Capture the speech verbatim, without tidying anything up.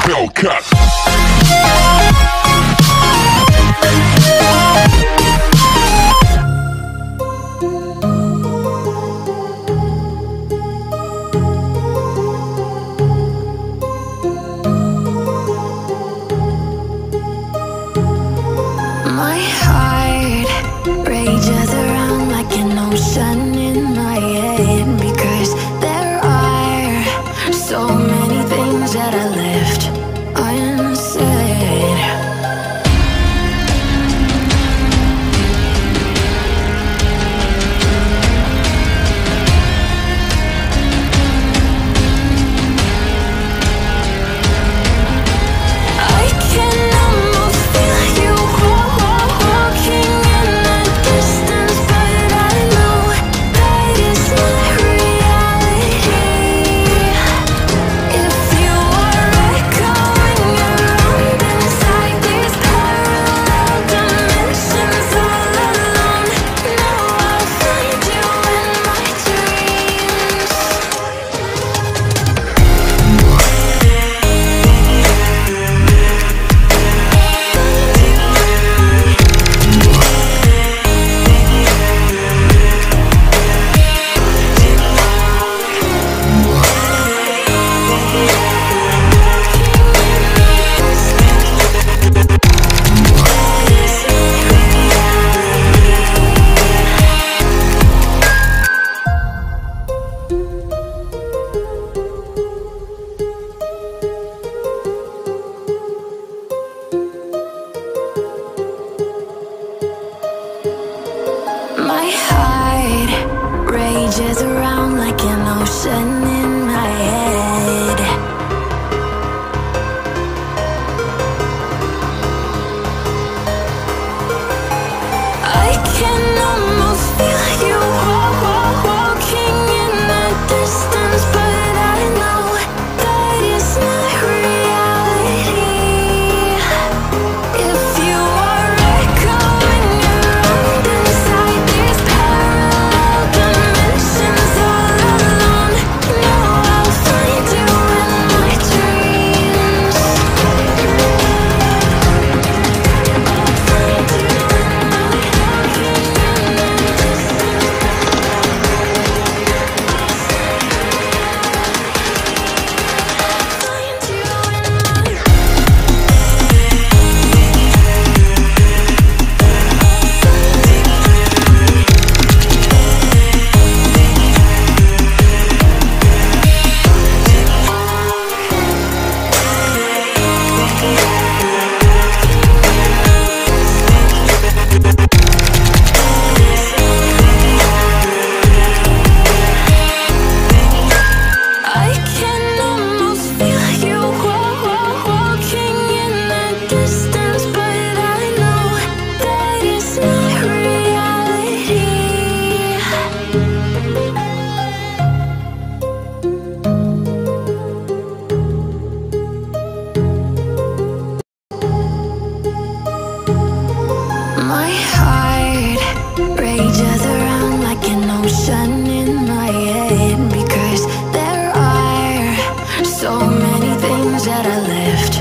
Hellcat. My heart rages around like an ocean in my head, because there are so many things that I left unsaid. I can almost feel you walking in the distance, but I know that is not reality. If you are echoing around inside these parallel dimensions all alone, now I'll find you in my dreams. My heart rages around like an ocean in my head. I can almost feel you walking in the distance, but I know that it's not reality. If you are echoing around inside these parallel dimensions all alone, now I'll find you in my dreams. I'll find you in my walking in the distance. Find you in my I can almost feel you walking in the distance, but I know that it's not reality. My heart rages around like an ocean in my head, because there are so many things that I left